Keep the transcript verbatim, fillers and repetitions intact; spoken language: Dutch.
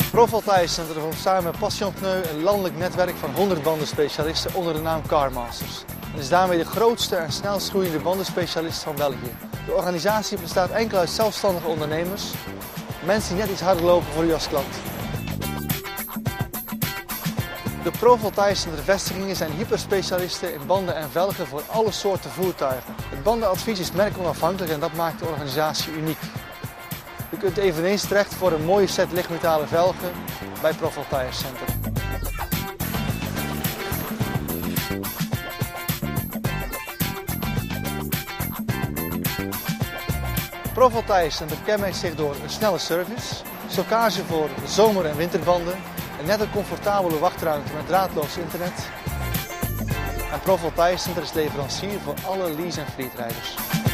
Profal Tyre Center vormt samen met Passion Pneu een landelijk netwerk van honderd bandenspecialisten onder de naam Carmasters. En is daarmee de grootste en snelst groeiende bandenspecialist van België. De organisatie bestaat enkel uit zelfstandige ondernemers, mensen die net iets harder lopen voor u als klant. De Profal Tyre Center vestigingen zijn hyperspecialisten in banden en velgen voor alle soorten voertuigen. Het bandenadvies is merkonafhankelijk en dat maakt de organisatie uniek. U kunt eveneens terecht voor een mooie set lichtmetalen velgen bij Profal Tyre Center. Profal Tyre Center kenmerkt zich door een snelle service, stockage voor zomer- en winterbanden, een nette comfortabele wachtruimte met draadloos internet. En Profal Tyre Center is leverancier voor alle lease- en fleetrijders.